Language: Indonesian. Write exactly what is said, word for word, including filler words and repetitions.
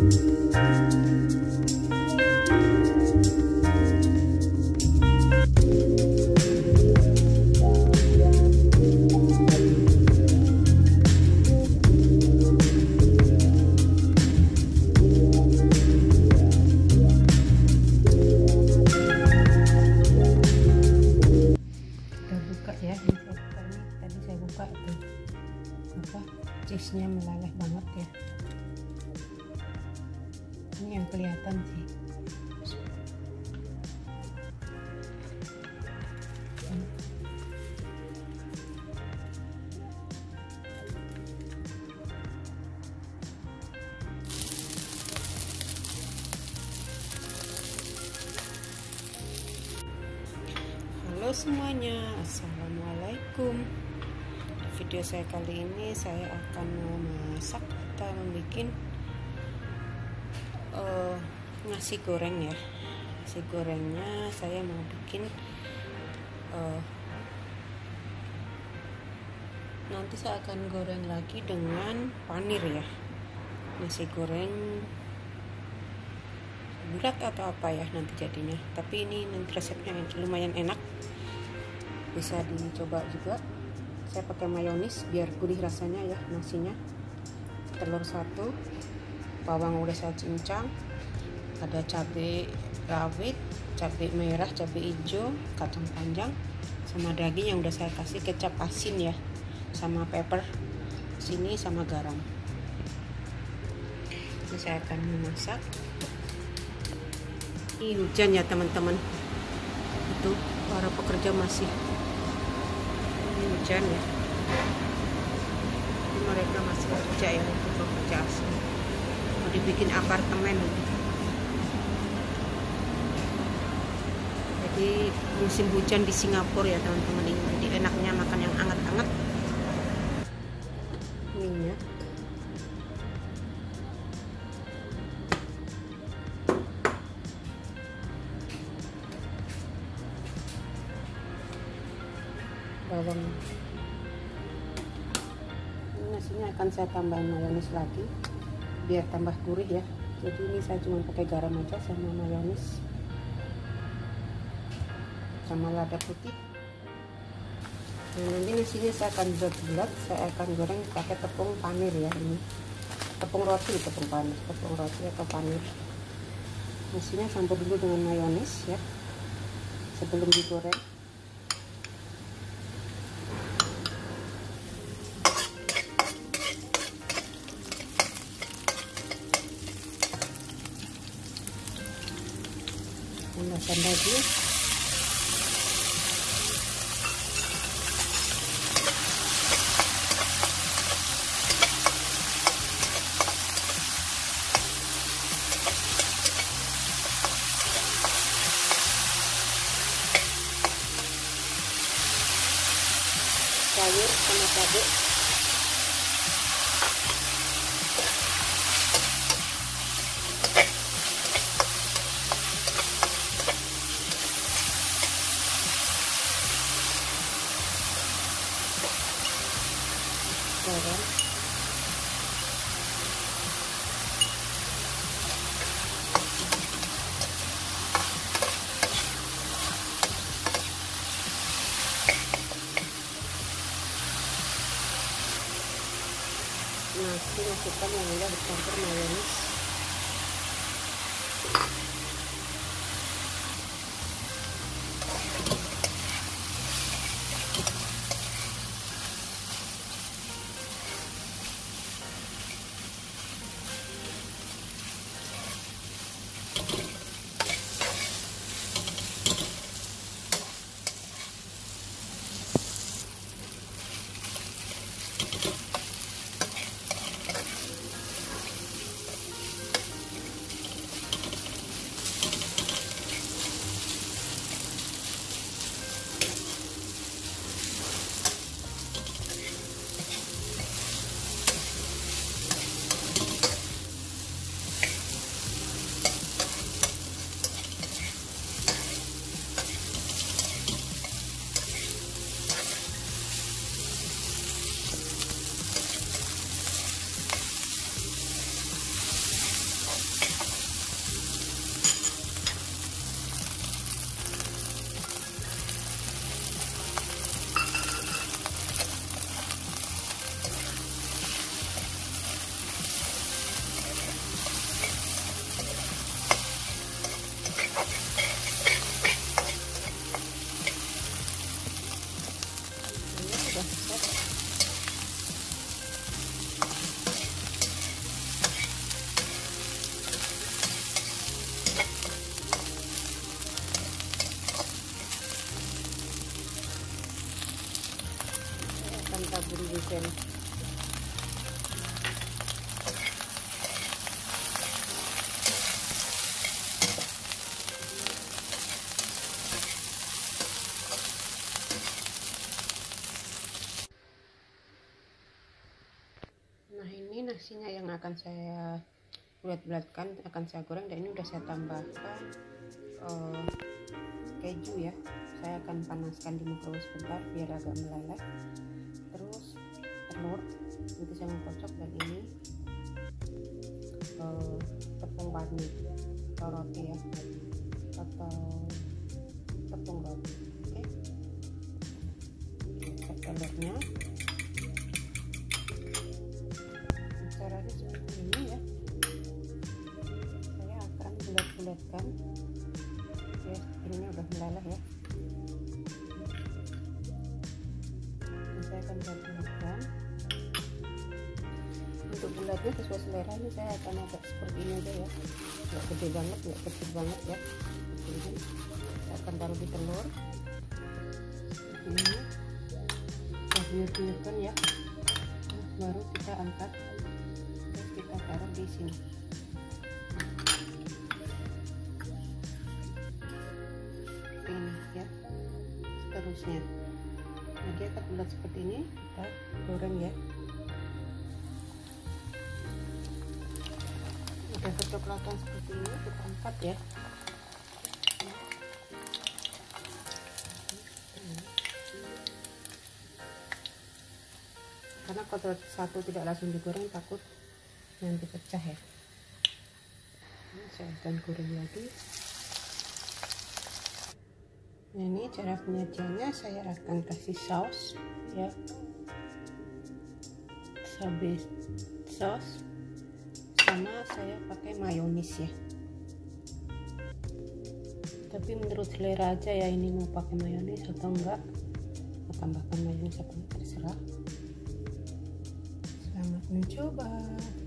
cheese-nya meleleh banget ya. Ini yang kelihatan sih. Halo semuanya, assalamualaikum. Video saya kali ini saya akan memasak atau membuat uh, nasi goreng ya. Nasi gorengnya saya mau bikin uh, nanti saya akan goreng lagi dengan panir ya. Nasi goreng bulat atau apa ya nanti jadinya, tapi ini nanti resepnya lumayan enak, bisa dicoba juga. Saya pakai mayonis biar gurih rasanya ya nasinya. Telur satu, bawang udah saya cincang, ada cabai rawit, cabai merah, cabai hijau, kacang panjang, sama daging yang udah saya kasih kecap asin ya, sama pepper sini sama garam. Ini saya akan memasak. Ini hujan ya teman-teman, itu para pekerja masih hujan ya, jadi mereka masih kerja ya, untuk pekerja asing mau dibikin apartemen. Jadi musim hujan di Singapura ya teman-teman, ini jadi enaknya makan yang anget-anget. Minyak, bawang. Ini nasinya akan saya tambahin mayonis lagi biar tambah gurih ya. Jadi ini saya cuma pakai garam aja sama mayonis sama lada putih. Nah, nanti nasinya saya akan bulat-bulat, saya akan goreng pakai tepung panir ya, ini tepung roti, tepung panir, tepung roti atau panir. Nasinya campur dulu dengan mayonis ya sebelum digoreng. Tambahkan lagi sayur sama cabai. Garam, nasi masukkan yang udah dicampur mayonis. persen. Nah, ini nasinya yang akan saya bulat-bulatkan, akan saya goreng, dan ini udah saya tambahkan uh, keju ya. Saya akan panaskan di microwave sebentar biar agak meleleh. Terus telur, nanti saya mau kocok, dan ini uh, tepung pagi atau roti ya, atau tepung roti. Oke, okay. Telurnya caranya seperti ini ya. Saya akan bulat-bulatkan. Oke, ini udah meleleh ya. Ini saya akan bulat-bulatkan. Untuk bulatnya sesuai selera, ini saya akan agak seperti ini aja ya, nggak gede banget, nggak kecil banget ya. Ini saya akan taruh di telur seperti ini, kita biur-biurkan ya. Nah, baru kita angkat, terus kita taruh di sini. Ini ya, seterusnya. Nah, dia akan bulat seperti ini, kita goreng ya. Udah kecoklatan seperti ini, kita angkat ya. Karena kalau satu tidak langsung digoreng takut nanti pecah ya. Ini saya akan goreng lagi. Nah, ini cara penyajiannya, saya akan kasih saus ya, cabai saus, sama saya pakai mayonis ya. Tapi menurut selera aja ya, ini mau pakai mayonis atau enggak, mau tambahkan mayonis apa terserah. Selamat mencoba.